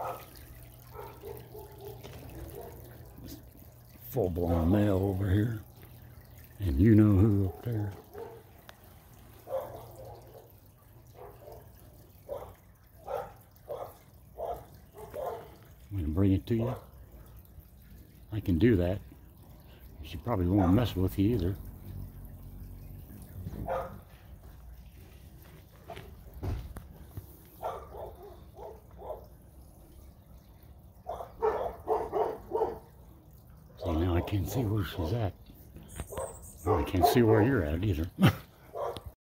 Full-blown male over here. And you know who up there. I'm going to bring it to you. I can do that. She probably won't mess with you either. See, now I can't see where she's at. Well, I can't see where you're at either.